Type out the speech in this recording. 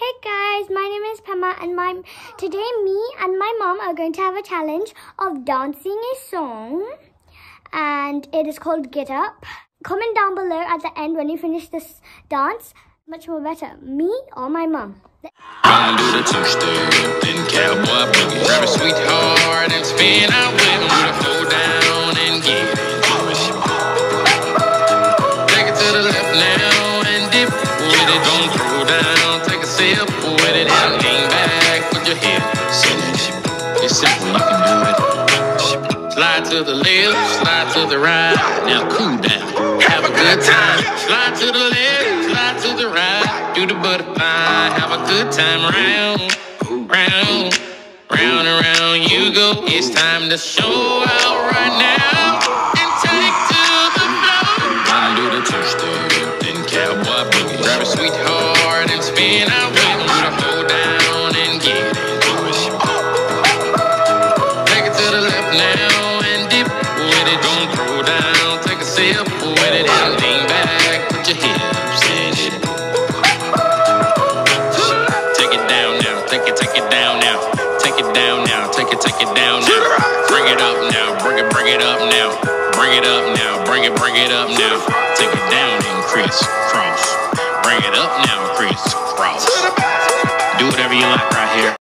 Hey guys, my name is Pema and today me and my mom are going to have a challenge of dancing a song and it is called Get Up. Comment down below at the end when you finish this dance, much more better, me or my mom. Gonna do the two-step, then cowboy boogie. Grab a sweetheart and spin out with me. Do the hold down and get into it. Take it to the left now and dip with it. Don't throw down, take a sip with it and lean back with your head. It's simple, you can do it. Slide to the left, slide to the right. Now cool down, have a good time. Slide to the left, slide to the right. Do the butterfly, have a good time. Round, round, round and round you go. It's time to show out right now and take to the floor. Gonna do the two-step, then cowboy boogie. Grab a sweetheart and spin out with me. Do the hold down and get into it. Take it to the left now and dip with it. Don't throw down, take a sip with it and lean back with your hips and it. Take it down now, take it down now. Take it down now, take it down now. Bring it up now, bring it up now. Bring it up now, bring it up now. Take it down and crisscross. Bring it up now, crisscross. Do whatever you like right here.